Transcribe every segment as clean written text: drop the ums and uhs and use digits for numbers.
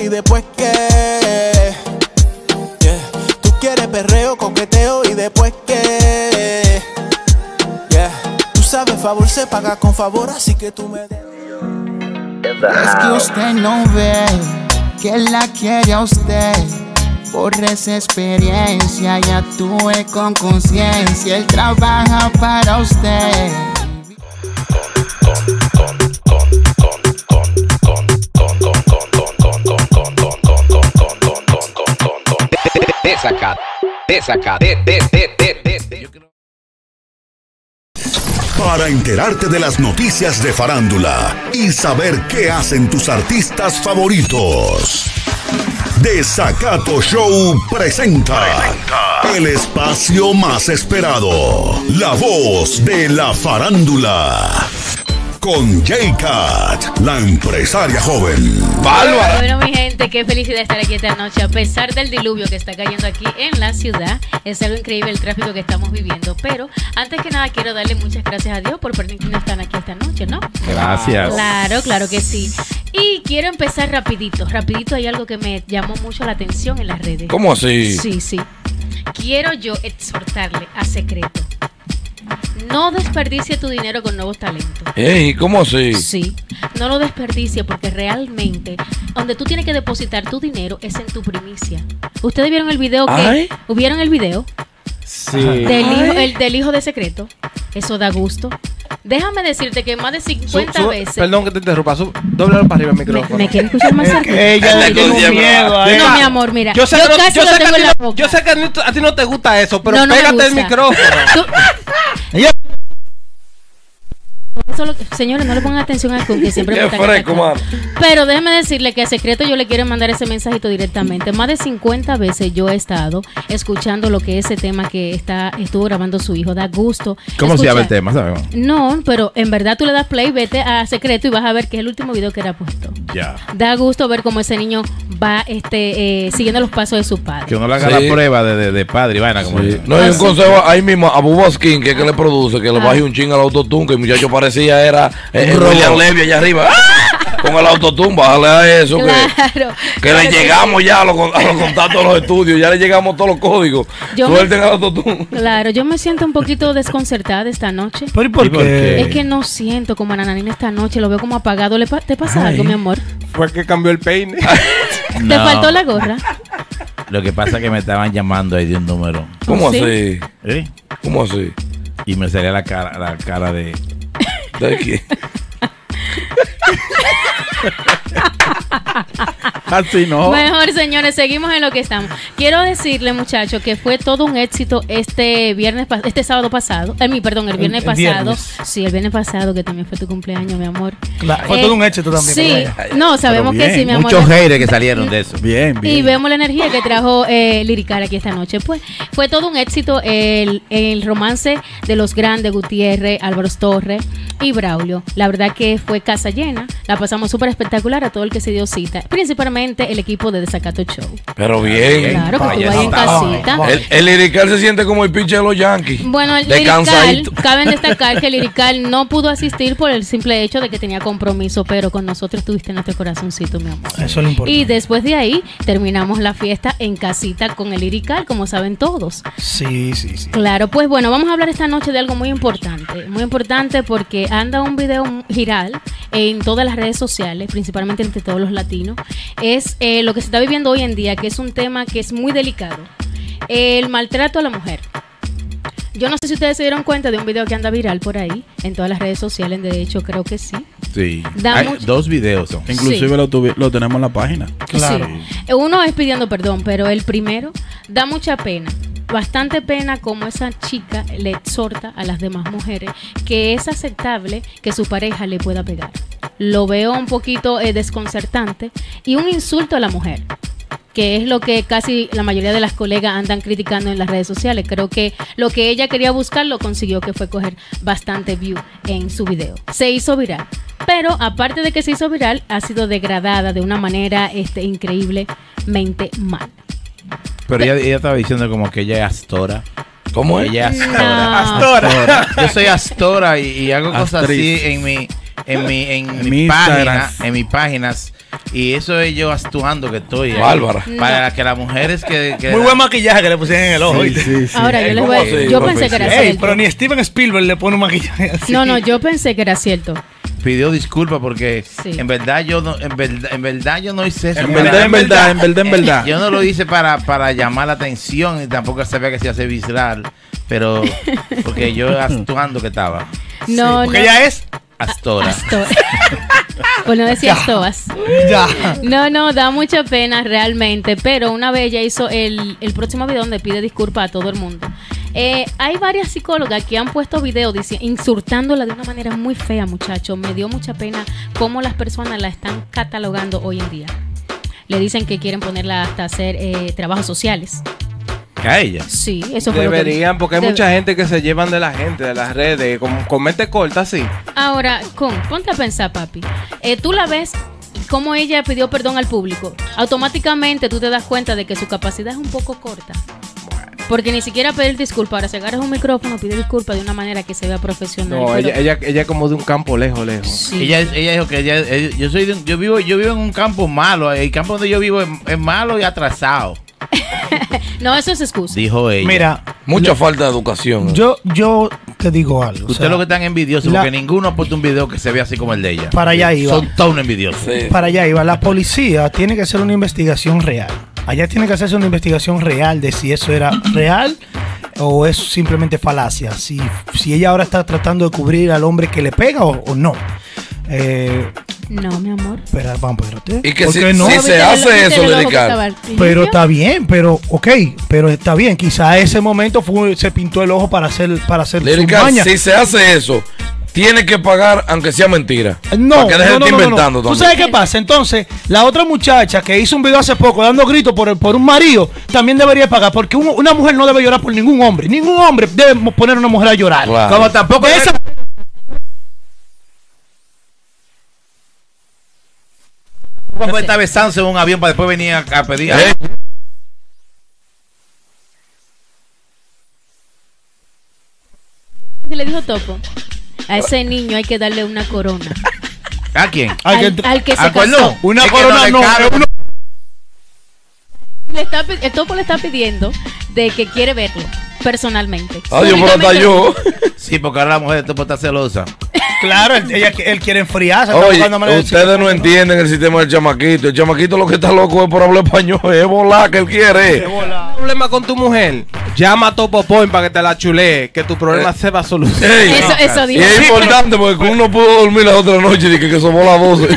y después qué. Yeah. Tú quieres perreo, coqueteo y después qué. Yeah. Tú sabes, favor se paga con favor, así que tú me debes. Es que usted no ve que la quiere a usted. Por esa experiencia y actúe con conciencia. Él trabaja para usted. Para enterarte de las noticias de farándula y saber qué hacen tus artistas favoritos. Desacato Show presenta el espacio más esperado, la voz de la farándula, con J-Cat, la empresaria joven. ¡Bárbara! Bueno, mi gente, qué felicidad estar aquí esta noche. A pesar del diluvio que está cayendo aquí en la ciudad, es algo increíble el tráfico que estamos viviendo. Pero antes que nada quiero darle muchas gracias a Dios por permitirnos estar aquí esta noche, ¿no? Gracias. Claro que sí. Y quiero empezar rapidito. Hay algo que me llamó mucho la atención en las redes. ¿Cómo así? Sí. Quiero yo exhortarle a Secreto. No desperdicie tu dinero con nuevos talentos. Ey, ¿cómo así? Sí, no lo desperdicie porque realmente donde tú tienes que depositar tu dinero es en tu primicia. ¿Ustedes vieron el video ¿Vieron el video? Sí. Del hijo de Secreto. Eso da gusto. Déjame decirte que más de 50 veces... Perdón que te interrumpa. Dóblalo para arriba el micrófono. ¿Me quieren escuchar más cerca? Ella le tiene miedo. No, mi amor, mira. Yo sé que a ti no te gusta eso, pero no pégate el micrófono. Señores, no le pongan atención al que siempre me está fresco, mano. Pero déjeme decirle que a Secreto yo le quiero mandar ese mensajito directamente. Más de 50 veces yo he estado escuchando lo que ese tema que estuvo grabando su hijo. Da gusto. ¿Cómo se llama el tema? ¿Sabes? No, pero en verdad tú le das play, vete a Secreto y vas a ver que es el último video que era puesto. Ya. Da gusto ver cómo ese niño va siguiendo los pasos de su padre. Que uno le haga la prueba de padre y vaina. Como no hay un consejo ahí mismo a Buboskin, que es que le produce, que le baje un ching al autotune, que el muchacho parecía era William Levy allá arriba. Con el autotune, bájale a eso. Que le llegamos ya a los contactos de los estudios, ya le llegamos todos los códigos. Suelten al autotune. Claro, yo me siento un poquito desconcertada esta noche. ¿Pero y por qué? Es que no siento como a Nananina esta noche, lo veo como apagado. ¿Te pasa algo, mi amor? Fue que cambió el peine. ¿Te faltó la gorra? Lo que pasa es que me estaban llamando ahí de un número. ¿Cómo así? ¿Eh? ¿Cómo así? Y me salía la cara de... ¿De qué? Así no. Mejor, señores, seguimos en lo que estamos. Quiero decirle, muchachos, que fue todo un éxito este sábado pasado. El viernes pasado. Viernes. Sí, el viernes pasado, que también fue tu cumpleaños, mi amor. Claro, fue todo un éxito también. Sí, no, sabemos que sí, mi amor. Muchos haters que salieron de eso. Bien. Y vemos la energía que trajo Lirical aquí esta noche. Pues fue todo un éxito el romance de los grandes, Gutiérrez, Álvaro Torres y Braulio. La verdad que fue casa llena. La pasamos súper espectacular a todo el que se dio cita, principalmente el equipo de Desacato Show. Pero bien. Claro, porque tú ahí en casita. El Lirical se siente como el pinche de los Yankees. Bueno, el Lirical, cabe destacar que el Lirical no pudo asistir por el simple hecho de que tenía compromiso, pero con nosotros tuviste nuestro corazoncito, mi amor. Eso es lo importante. Y después de ahí terminamos la fiesta en casita con el Lirical, como saben todos. Sí. Claro, pues bueno, vamos a hablar esta noche de algo muy importante porque anda un video viral en todas las redes sociales, principalmente entre todos los latinos. Es lo que se está viviendo hoy en día, que es un tema que es muy delicado, el maltrato a la mujer. Yo no sé si ustedes se dieron cuenta de un video que anda viral por ahí en todas las redes sociales. De hecho, creo que sí. Sí. Hay dos videos. Inclusive lo tenemos en la página. Claro. Sí. Uno es pidiendo perdón, pero el primero da mucha pena. Bastante pena como esa chica le exhorta a las demás mujeres que es aceptable que su pareja le pueda pegar. Lo veo un poquito desconcertante y un insulto a la mujer, que es lo que casi la mayoría de las colegas andan criticando en las redes sociales. Creo que lo que ella quería buscar lo consiguió, que fue coger bastante view en su video. Se hizo viral, pero aparte de que se hizo viral, ha sido degradada de una manera increíblemente mal. Pero ella estaba diciendo como que ella es Astora. ¿Cómo es? Ella es Astora. Astora. Yo soy Astora y hago cosas así en mis páginas Y eso es yo actuando que estoy. Bárbara. Para que las mujeres que muy buen maquillaje que le pusieron en el ojo. Sí. Ahora, yo pensé que era cierto. Pero ni Steven Spielberg le pone un maquillaje así. No, yo pensé que era cierto. Pidió disculpas porque en verdad yo no hice eso. En verdad. Yo no lo hice para llamar la atención y tampoco sabía que se iba a hacer viral, pero porque yo actuando que estaba. No, porque ella es Astora. Pues no decía Astobas. Ya. No, da mucha pena realmente. Pero una vez ella hizo el próximo video donde pide disculpas a todo el mundo. Hay varias psicólogas que han puesto videos insultándola de una manera muy fea, muchachos. Me dio mucha pena cómo las personas la están catalogando hoy en día. Le dicen que quieren ponerla hasta hacer trabajos sociales. ¿A ella? Sí, eso fue deberían, porque hay mucha gente que se llevan de la gente, de las redes, con mente corta, sí. Ahora, ponte a pensar, papi. Tú la ves como ella pidió perdón al público. Automáticamente tú te das cuenta de que su capacidad es un poco corta. Porque ni siquiera pedir disculpas. Ahora, si agarras un micrófono, pide disculpas de una manera que se vea profesional. No, pero ella es como de un campo lejos. Sí. Ella dijo que yo vivo en un campo malo. El campo donde yo vivo es malo y atrasado. No, eso es excusa. Dijo ella. Mira, mucha falta de educación. Yo te digo algo. Ustedes lo que están envidiosos porque ninguno ha puesto un video que se vea así como el de ella. Para allá iba. Son todos envidiosos. Sí. Para allá iba. La policía tiene que hacer una investigación real. Allá tiene que hacerse una investigación real de si eso era real o es simplemente falacia. Si ella ahora está tratando de cubrir al hombre que le pega o no. No, mi amor. Pero vamos, espérate. Y que si no? se hace eso, Lerical. Pero está bien, pero está bien. Quizá ese momento se pintó el ojo para hacer Lerical, su maña. si se hace eso, tiene que pagar aunque sea mentira. No, para que deje de estar inventando. ¿Tú sabes qué pasa? Entonces, la otra muchacha que hizo un video hace poco dando gritos por un marido, también debería pagar, porque una mujer no debe llorar por ningún hombre. Ningún hombre debe poner a una mujer a llorar. Claro. Como tampoco puede estar besándose en un avión para después venir a pedir. ¿Qué le dijo Topo? A ese niño hay que darle una corona. ¿A quién? Al que se ¿A cuál casó. no? Una Es que corona no le cabe. El Topo le está pidiendo de que quiere verlo personalmente. Adiós, pero hasta yo. Sí, porque ahora la mujer de Topo está celosa. Claro, él quiere enfriarse. Oye, ustedes no entienden el sistema del chamaquito. El chamaquito lo que está loco es por hablar español. Es volar que él quiere. Problema con tu mujer, llama a Topo Point para que te la chulee, que tu problema se va a solucionar. Eso Y dijo. es importante porque uno pudo dormir la otra noche y que somos las 12.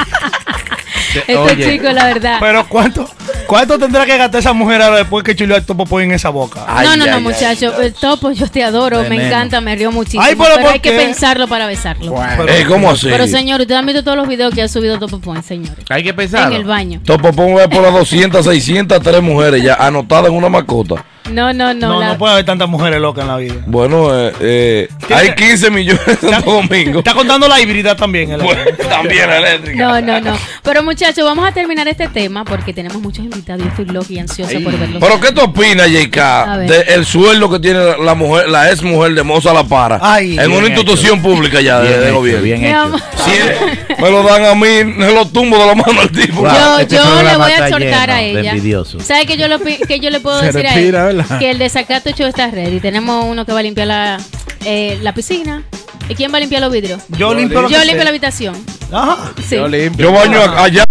Este chico, la verdad. Pero ¿cuánto tendrá que gastar esa mujer ahora después que chuleó el Topo Point en esa boca? No, muchacho. El Topo, yo te adoro, me encanta, me río muchísimo. Ay, pero hay que pensarlo para besarlo. ¿Cómo así? Pero señor, usted ha visto todos los videos que ha subido Topo Point, señor. Hay que pensarlo. En el baño. Topo Point va por las 200, 600, 3 mujeres ya anotadas en una mascota. No puede haber tantas mujeres locas en la vida. Bueno, hay 15 millones en Santo Domingo. Está contando la híbrida también. También eléctrica. No. Pero muchachos, vamos a terminar este tema porque tenemos muchos invitados y estoy loca y ansiosa por verlos. ¿Pero qué te opinas, JK, del sueldo que tiene la ex mujer de Moza La Para en una institución pública ya de gobierno? Bien hecho. Sí, me lo dan a mí, me lo tumbo de la mano al tipo. Yo le voy a exhortar a ella. ¿Sabes qué yo le puedo decir a ella? Que el desacato hecho está ready. Tenemos uno que va a limpiar la piscina. ¿Y quién va a limpiar los vidrios? Yo limpio la habitación. Ajá. Sí. Yo baño allá.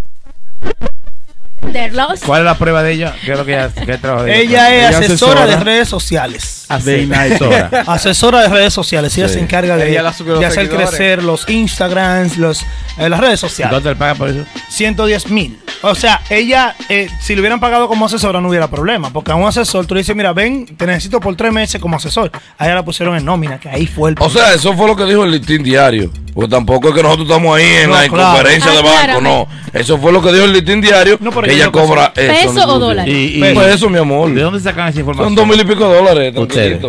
¿Cuál es la prueba de ella? ¿Qué es lo que ella trabaja de ella? Ella es asesora de redes sociales. Asesora de redes sociales. Ella se encarga de hacer crecer los Instagrams, las redes sociales. ¿Cuánto le pagan por eso? 110,000. O sea, ella, si le hubieran pagado como asesora no hubiera problema. Porque a un asesor tú le dices, mira, ven, te necesito por 3 meses como asesor. A ella la pusieron en nómina, que ahí fue el problema. O sea, eso fue lo que dijo el Listín Diario. Porque tampoco es que nosotros estamos ahí en la conferencia de banco, no. Eso fue lo que dijo el Listín Diario, que ella cobra eso. ¿Peso o dólares? Peso, mi amor. ¿De dónde sacan esa información? Son $2,000 y pico dólares. Ustedes.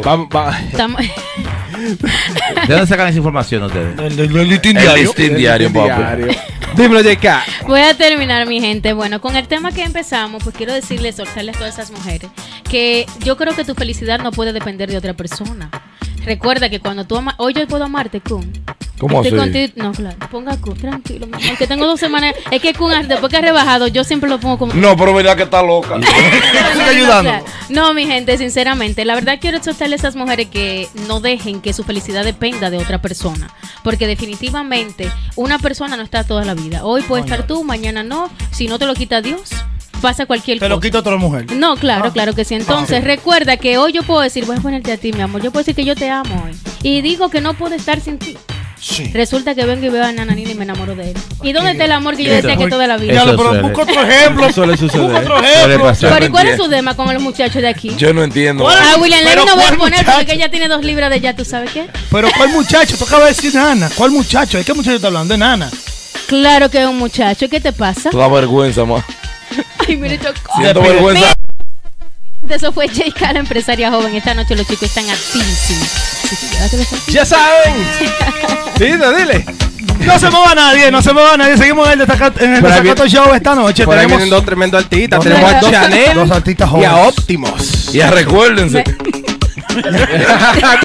¿De dónde sacan esa información ustedes? El Listín Diario. El Listín Diario, papi. Dímelo, JK. Voy a terminar, mi gente. Bueno, con el tema que empezamos, pues quiero decirles, soltarles a todas esas mujeres, que yo creo que tu felicidad no puede depender de otra persona. Recuerda que cuando tú amas, hoy yo puedo amarte, Kun, ¿Cómo así? No, claro, ponga Kun, tranquilo, mi amor, que tengo 2 semanas. Es que Kun, después que ha rebajado, yo siempre lo pongo como... No, pero mira que está loca. Sigue ayudando. No, mi gente, sinceramente, la verdad quiero exhortarle a esas mujeres que no dejen que su felicidad dependa de otra persona. Porque definitivamente una persona no está toda la vida. Hoy puede estar tú, mañana no. Si no te lo quita Dios, pasa cualquier cosa. Te lo quita otra mujer. No, claro, claro que sí. Entonces, recuerda que hoy yo puedo decir, voy a ponerte a ti, mi amor. Yo puedo decir que yo te amo hoy. Y digo que no puedo estar sin ti. Sí. Resulta que vengo y veo a Nananina y me enamoro de él. ¿Y dónde está el amor que yo decía que toda la vida? Eso Pero suele. busca otro ejemplo. Suele suceder. Busca otro Suele ejemplo. pasar. Pero ¿y cuál es su tema con los muchachos de aquí? Yo no entiendo. A William Levy Pero no voy a ¿cuál poner muchacho? porque ella tiene 2 libras de ya, ¿tú sabes qué? Pero ¿cuál muchacho? Tú acabas de decir Nana. ¿Cuál muchacho? ¿De qué muchacho está hablando? De Nana. Claro que es un muchacho. ¿Qué te pasa? Te da vergüenza, más. Ay, mire, chocó. Siento vergüenza. Eso fue J.K., la empresaria joven. Esta noche los chicos están activísimos. Ya saben. Dile. No se mueva nadie, no se mueva nadie. Seguimos en el Desacato Show esta noche. Por ahí Tenemos vienen 2 tremendos artistas. dos Tenemos a tremendos- Chanel dos artistas y a jóvenes. Optimus. Ya recuérdense.